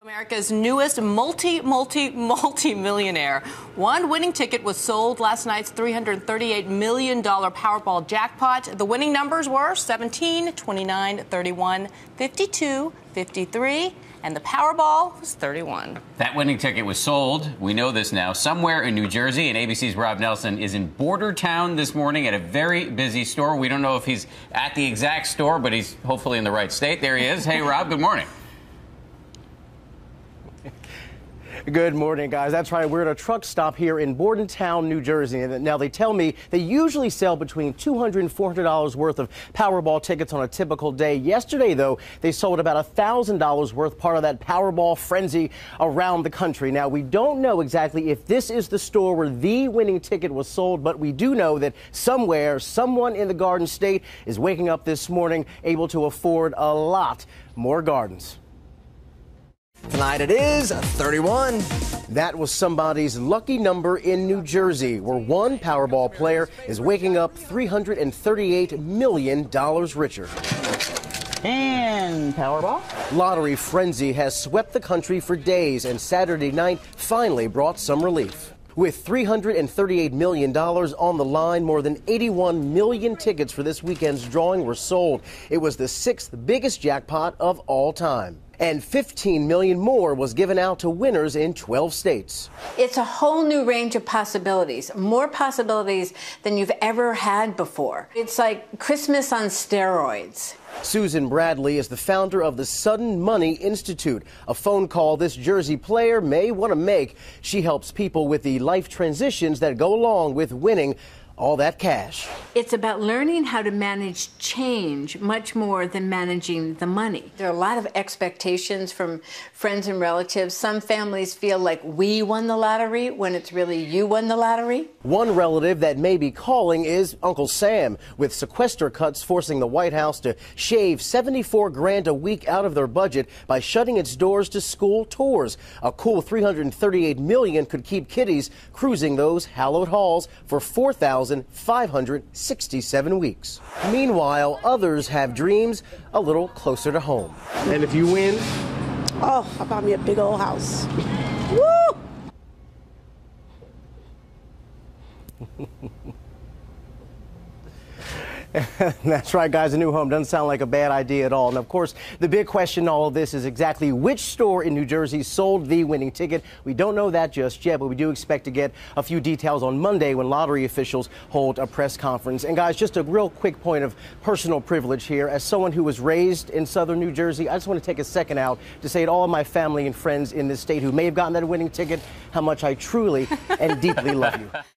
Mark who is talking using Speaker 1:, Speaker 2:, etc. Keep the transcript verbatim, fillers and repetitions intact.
Speaker 1: America's newest multi, multi, multi-millionaire. One winning ticket was sold last night's three hundred thirty-eight million dollars Powerball jackpot. The winning numbers were seventeen, twenty-nine, thirty-one, fifty-two, fifty-three, and the Powerball was thirty-one.
Speaker 2: That winning ticket was sold. We know this now. Somewhere in New Jersey, and A B C's Rob Nelson is in Border Town this morning at a very busy store. We don't know if he's at the exact store, but he's hopefully in the right state. There he is. Hey, Rob, good morning.
Speaker 3: Good morning, guys. That's right. We're at a truck stop here in Bordentown, New Jersey. And now they tell me they usually sell between two hundred and four hundred dollars worth of Powerball tickets on a typical day. Yesterday, though, they sold about one thousand dollars worth, part of that Powerball frenzy around the country. Now, we don't know exactly if this is the store where the winning ticket was sold, but we do know that somewhere, someone in the Garden State is waking up this morning able to afford a lot more gardens.
Speaker 4: Tonight it is thirty-one.
Speaker 3: That was somebody's lucky number in New Jersey, where one Powerball player is waking up three hundred thirty-eight million dollars richer.
Speaker 4: And Powerball?
Speaker 3: Lottery frenzy has swept the country for days, and Saturday night finally brought some relief. With three hundred thirty-eight million dollars on the line, more than eighty-one million tickets for this weekend's drawing were sold. It was the sixth biggest jackpot of all time. And fifteen million more was given out to winners in twelve states.
Speaker 5: It's a whole new range of possibilities, more possibilities than you've ever had before. It's like Christmas on steroids.
Speaker 3: Susan Bradley is the founder of the Sudden Money Institute, a phone call this Jersey player may want to make. She helps people with the life transitions that go along with winning all that cash.
Speaker 5: It's about learning how to manage change much more than managing the money. There are a lot of expectations from friends and relatives. Some families feel like we won the lottery when it's really you won the lottery.
Speaker 3: One relative that may be calling is Uncle Sam, with sequester cuts forcing the White House to shave seventy-four grand a week out of their budget by shutting its doors to school tours. A cool three hundred thirty-eight million could keep kiddies cruising those hallowed halls for four thousand five hundred sixty-seven weeks. Meanwhile, others have dreams a little closer to home. And if you win,
Speaker 6: oh, I bought me a big old house. Woo!
Speaker 3: That's right, guys. A new home doesn't sound like a bad idea at all. And of course, the big question in all of this is exactly which store in New Jersey sold the winning ticket. We don't know that just yet, but we do expect to get a few details on Monday when lottery officials hold a press conference. And guys, just a real quick point of personal privilege here. As someone who was raised in southern New Jersey, I just want to take a second out to say to all of my family and friends in this state who may have gotten that winning ticket, how much I truly and deeply love you.